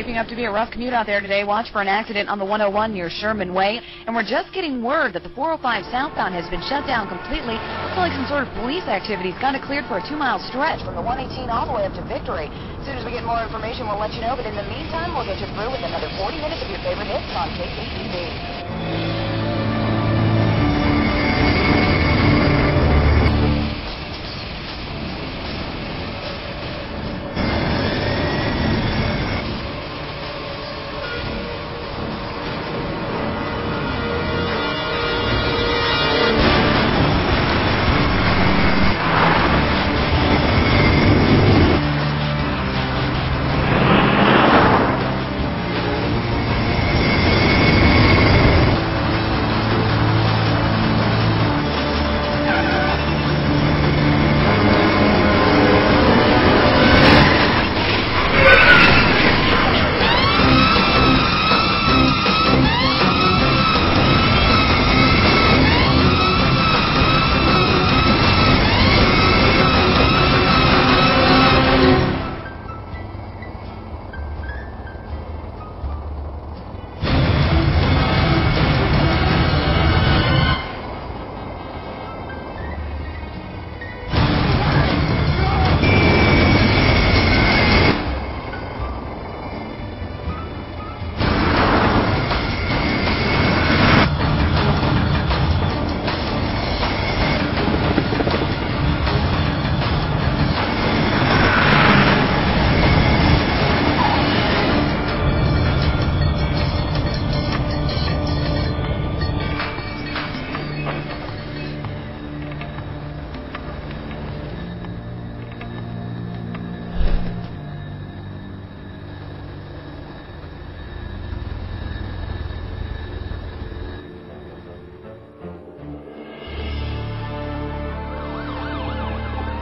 shaping up to be a rough commute out there today. Watch for an accident on the 101 near Sherman Way. And we're just getting word that the 405 southbound has been shut down completely. Looks like some sort of police activity's got it cleared for a 2-mile stretch from the 118 all the way up to Victory. As soon as we get more information, we'll let you know. But in the meantime, we'll get you through with another 40 minutes of your favorite hits on KCTV.